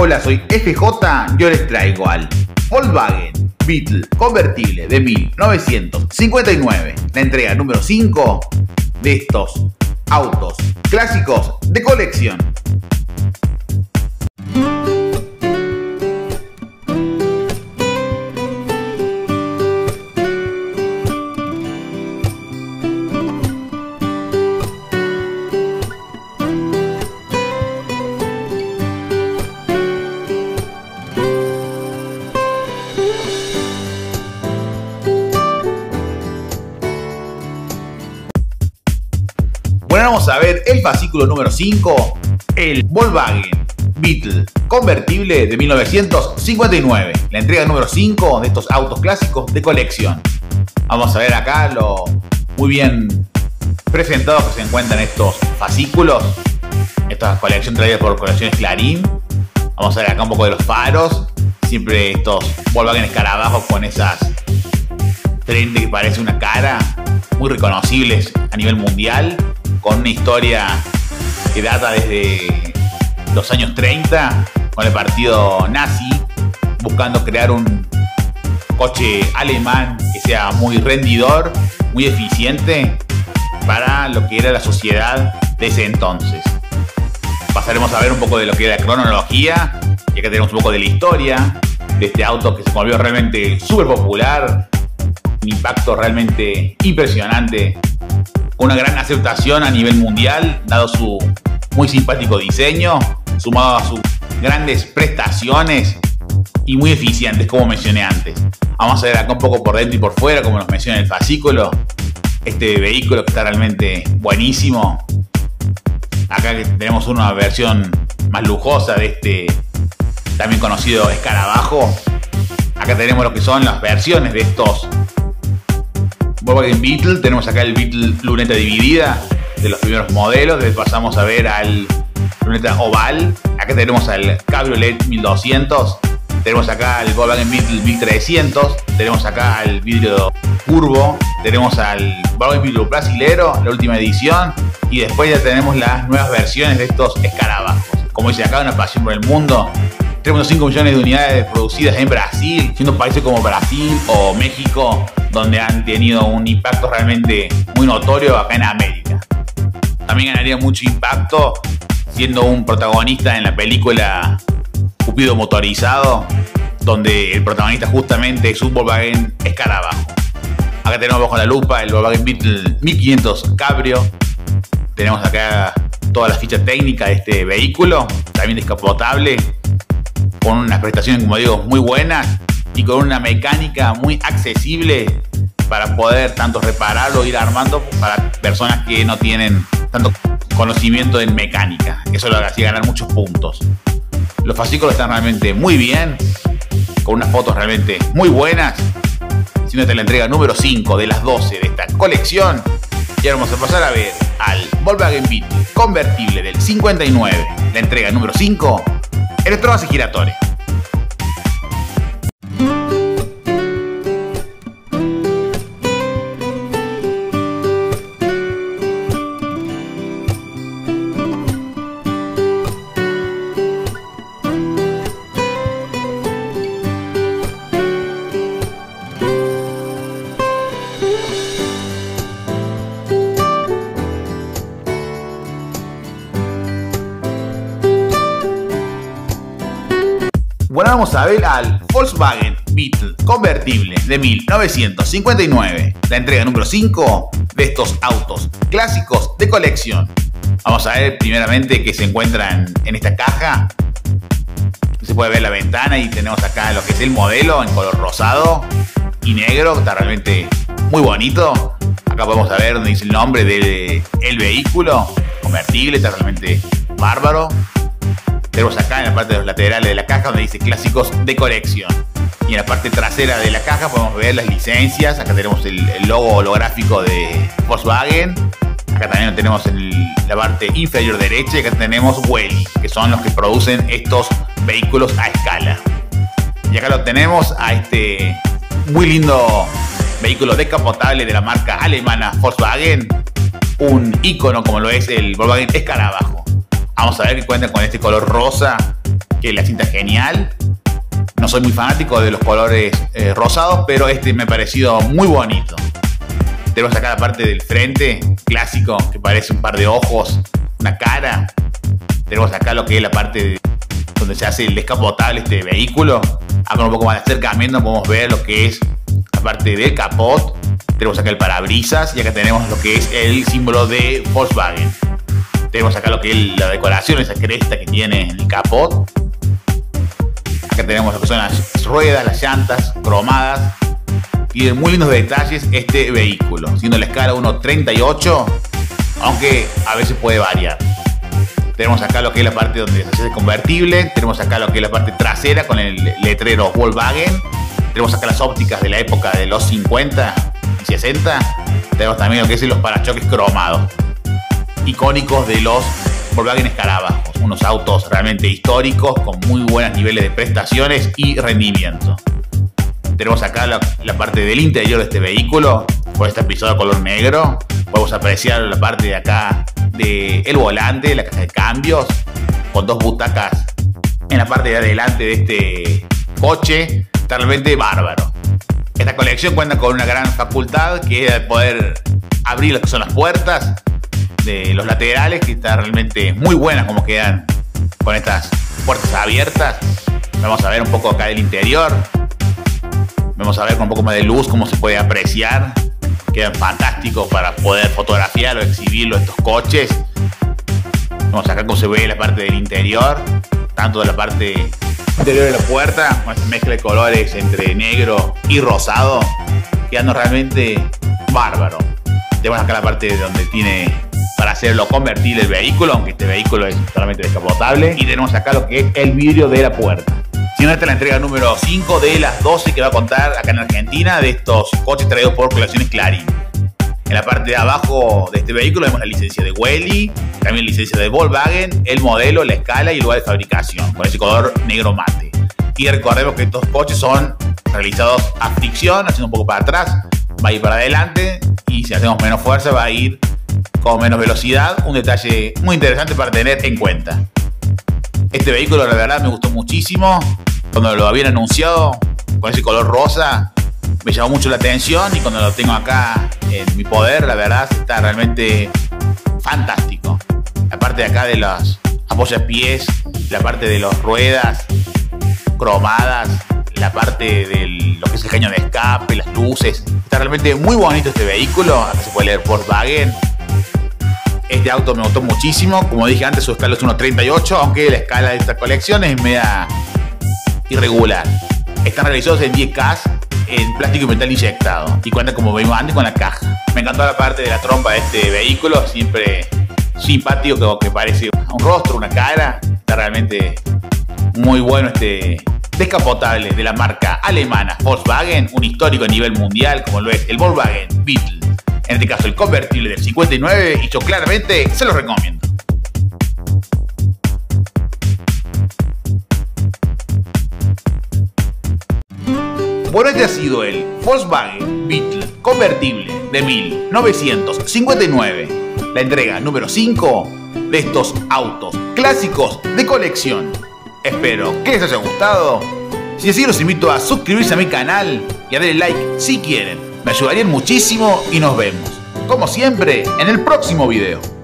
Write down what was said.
Hola, soy FJ, yo les traigo al Volkswagen Beetle convertible de 1959, la entrega número 5 de estos autos clásicos de colección. Bueno, vamos a ver el fascículo número 5, el Volkswagen Beetle convertible de 1959, la entrega número 5 de estos autos clásicos de colección. Vamos a ver acá lo muy bien presentados que se encuentran estos fascículos, esta colección traída por Colecciones Clarín. Vamos a ver acá un poco de los faros, siempre estos Volkswagen escarabajos con esas frente que parece una cara, muy reconocibles a nivel mundial, con una historia que data desde los años 30, con el partido nazi, buscando crear un coche alemán que sea muy rendidor, muy eficiente para lo que era la sociedad de ese entonces. Pasaremos a ver un poco de lo que era la cronología, y acá tenemos un poco de la historia de este auto que se volvió realmente súper popular, un impacto realmente impresionante, con una gran aceptación a nivel mundial, dado su muy simpático diseño, sumado a sus grandes prestaciones y muy eficientes, como mencioné antes. Vamos a ver acá un poco por dentro y por fuera, como nos menciona el fascículo, este vehículo que está realmente buenísimo. Acá tenemos una versión más lujosa de este también conocido escarabajo. Acá tenemos lo que son las versiones de estos Volkswagen Beetle. Tenemos acá el Beetle luneta dividida de los primeros modelos. Después pasamos a ver al luneta oval. Acá tenemos al Cabriolet 1200. Tenemos acá el Volkswagen Beetle 1300. Tenemos acá el vidrio curvo. Tenemos al Volkswagen Beetle brasilero, la última edición. Y después ya tenemos las nuevas versiones de estos escarabajos. Como dice acá, una pasión por el mundo. 3.5 millones de unidades producidas en Brasil, siendo países como Brasil o México donde han tenido un impacto realmente muy notorio acá en América. También ganaría mucho impacto siendo un protagonista en la película Cupido Motorizado, donde el protagonista justamente es un Volkswagen escarabajo. Acá tenemos bajo la lupa el Volkswagen Beetle 1500 Cabrio. Tenemos acá toda la ficha técnica de este vehículo, también descapotable, con unas prestaciones, como digo, muy buenas y con una mecánica muy accesible para poder tanto repararlo o ir armando para personas que no tienen tanto conocimiento en mecánica. Eso lo hacía ganar muchos puntos. Los fascículos están realmente muy bien, con unas fotos realmente muy buenas, siendo esta la entrega número 5 de las 12 de esta colección. Y ahora vamos a pasar a ver al Volkswagen Beetle convertible del 59, la entrega número 5, electróbase giratoria. Bueno, vamos a ver al Volkswagen Beetle convertible de 1959, la entrega número 5 de estos autos clásicos de colección. Vamos a ver primeramente que se encuentran en esta caja. Se puede ver la ventana y tenemos acá lo que es el modelo en color rosado y negro, que está realmente muy bonito. Acá podemos ver donde dice el nombre del vehículo convertible, está realmente bárbaro. Tenemos acá en la parte de los laterales de la caja donde dice clásicos de colección. Y en la parte trasera de la caja podemos ver las licencias. Acá tenemos el logo holográfico de Volkswagen. Acá también tenemos en la parte inferior derecha. Y acá tenemos Welly, que son los que producen estos vehículos a escala. Y acá lo tenemos a este muy lindo vehículo descapotable de la marca alemana Volkswagen. Un ícono como lo es el Volkswagen escarabajo. Vamos a ver que cuenta con este color rosa que la cinta es genial. No soy muy fanático de los colores rosados, pero este me ha parecido muy bonito. Tenemos acá la parte del frente, clásico, que parece un par de ojos, una cara. Tenemos acá lo que es la parte donde se hace el descapotable este vehículo. Acá un poco más de acercamiento podemos ver lo que es la parte del capot. Tenemos acá el parabrisas y acá tenemos lo que es el símbolo de Volkswagen. Tenemos acá lo que es la decoración, esa cresta que tiene en el capot. Acá tenemos lo que son las ruedas, las llantas cromadas. Y de muy lindos detalles este vehículo, siendo la escala 1.38, aunque a veces puede variar. Tenemos acá lo que es la parte donde se hace convertible. Tenemos acá lo que es la parte trasera con el letrero Volkswagen. Tenemos acá las ópticas de la época de los 50 y 60. Tenemos también lo que es los parachoques cromados, icónicos de los Volkswagen Escarabajos. Unos autos realmente históricos con muy buenos niveles de prestaciones y rendimiento. Tenemos acá la parte del interior de este vehículo, por esta pisada color negro. Podemos apreciar la parte de acá del volante, la caja de cambios, con dos butacas en la parte de adelante de este coche. Está realmente bárbaro. Esta colección cuenta con una gran facultad, que es poder abrir lo que son las puertas de los laterales, que está realmente muy buenas como quedan con estas puertas abiertas. Vamos a ver un poco acá del interior. Vamos a ver con un poco más de luz cómo se puede apreciar. Quedan fantásticos para poder fotografiar o exhibirlo estos coches. Vamos acá cómo se ve la parte del interior, tanto de la parte interior de la puerta, con esta mezcla de colores entre negro y rosado, quedando realmente bárbaro. Tenemos acá la parte donde tiene para hacerlo convertible el vehículo, aunque este vehículo es totalmente descapotable. Y tenemos acá lo que es el vidrio de la puerta. Siendo esta la entrega número 5 de las 12 que va a contar acá en Argentina de estos coches traídos por Colecciones Clarín. En la parte de abajo de este vehículo vemos la licencia de Welly, también la licencia de Volkswagen, el modelo, la escala y el lugar de fabricación, con ese color negro mate. Y recordemos que estos coches son realizados a fricción, haciendo un poco para atrás, va a ir para adelante, y si hacemos menos fuerza va a ir con menos velocidad. Un detalle muy interesante para tener en cuenta. Este vehículo la verdad me gustó muchísimo. Cuando lo habían anunciado con ese color rosa me llamó mucho la atención, y cuando lo tengo acá en mi poder, la verdad está realmente fantástico. La parte de acá de los apoyapiés, la parte de las ruedas cromadas, la parte de lo que es el caño de escape, las luces, está realmente muy bonito este vehículo. Acá se puede leer Volkswagen. Este auto me gustó muchísimo. Como dije antes, su escala es 1.38, aunque la escala de esta colección es media irregular. Están realizados en 10K en plástico y metal inyectado, y cuenta, como vimos antes, con la caja. Me encantó la parte de la trompa de este vehículo, siempre simpático, que parece un rostro, una cara. Está realmente muy bueno este descapotable de la marca alemana Volkswagen, un histórico a nivel mundial como lo es el Volkswagen Beetle. En este caso el convertible del 59, y yo claramente se lo recomiendo. Bueno, este ha sido el Volkswagen Beetle convertible de 1959, la entrega número 5 de estos autos clásicos de colección. Espero que les haya gustado. Si así, los invito a suscribirse a mi canal y a darle like si quieren. Me ayudarían muchísimo, y nos vemos, como siempre, en el próximo video.